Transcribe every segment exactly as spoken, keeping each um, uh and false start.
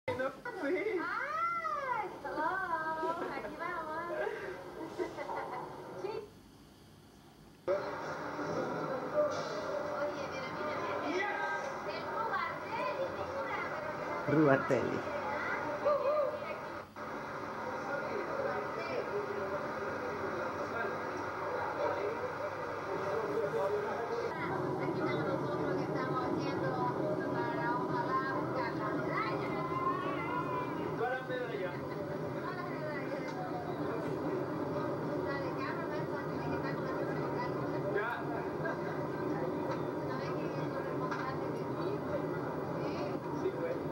No fui. ¡Ay! ¡Hello! Aquí vamos. Sí. Oye, mira, mira, mira. El Rubatelli, figura, pero Rubatelli. aquí estamos nosotros que estamos haciendo para ojalá buscar la medalla. Toda la medalla. No la medalla. Dale, cámara, tiene que estar con la cámara local. Ya. ¿No ves que es lo responsable de ti? Sí. Sí, pues.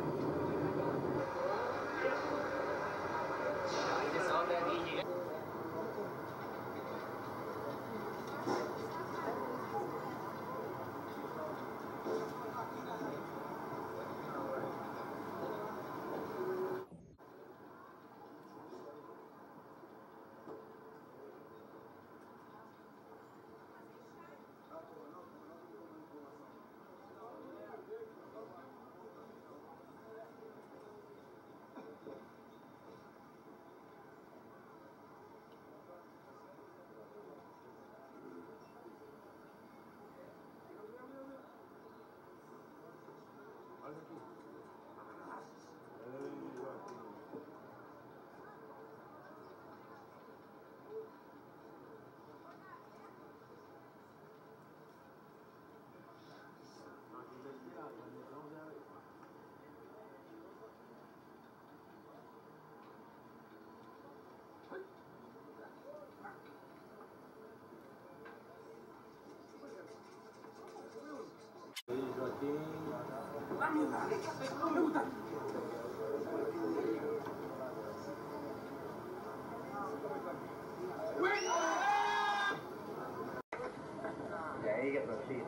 De ahí que prosigue.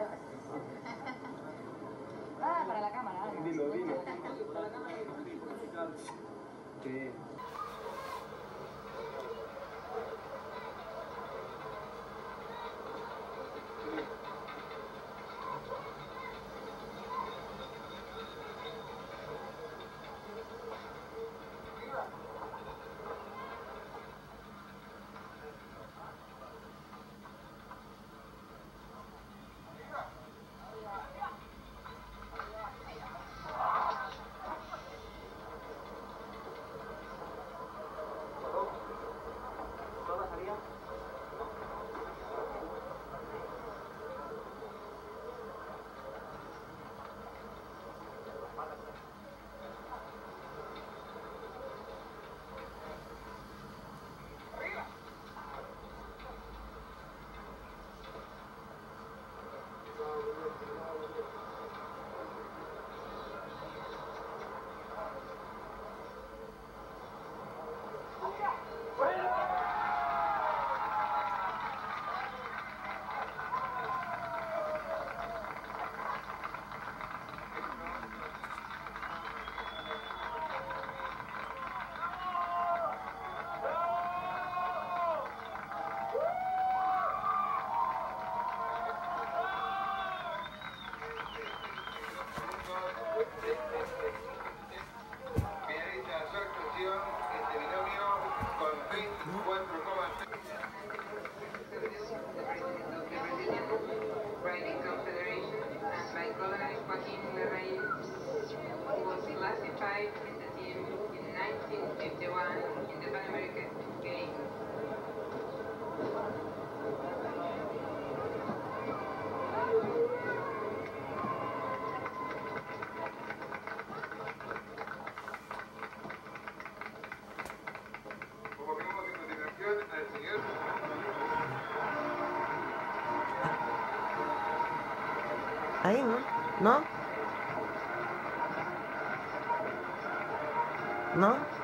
Ah, para la cámara. Dilo, dilo. Sí. Riding Confederation and by colonel Joaquin Larraín was classified in the team in nineteen fifty-one in the Pan American Games. Convocamos a continuación al señor Ahí, ¿no? ¿No? ¿No?